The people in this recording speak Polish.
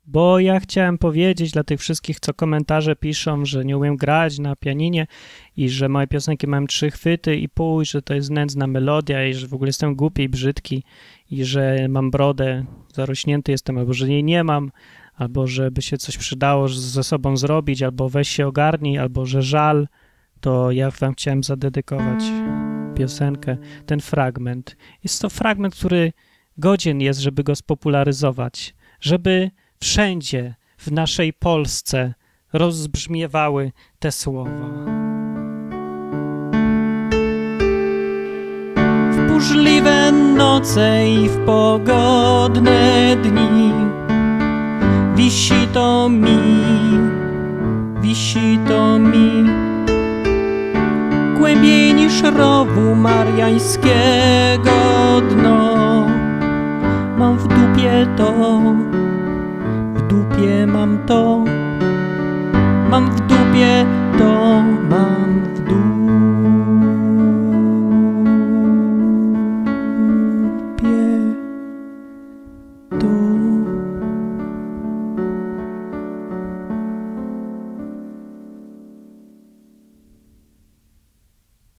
bo ja chciałem powiedzieć dla tych wszystkich, co komentarze piszą, że nie umiem grać na pianinie i że moje piosenki mają 3 chwyty i pół, że to jest nędzna melodia i że w ogóle jestem głupi i brzydki i że mam brodę, zarośnięty jestem, albo że jej nie mam, albo żeby się coś przydało ze sobą zrobić, albo weź się ogarnij, albo że żal, to ja wam chciałem zadedykować piosenkę, ten fragment. Jest to fragment, który godzien jest, żeby go spopularyzować, żeby wszędzie w naszej Polsce rozbrzmiewały te słowa. W burzliwe noce i w pogodne dni wisi to mi głębiej niż rowu mariańskiego dno. Mam w dupie to, w dupie mam to, mam w dupie to, mam